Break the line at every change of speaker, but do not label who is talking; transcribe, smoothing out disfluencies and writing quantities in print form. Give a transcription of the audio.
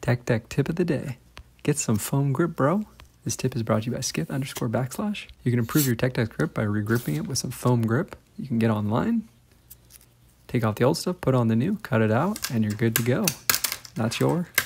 Tech Deck tip of the day. Get some foam grip, bro. This tip is brought to you by Skith_backslash. You can improve your Tech Deck grip by regripping it with some foam grip. You can get online, take off the old stuff, put on the new, cut it out, and you're good to go. That's your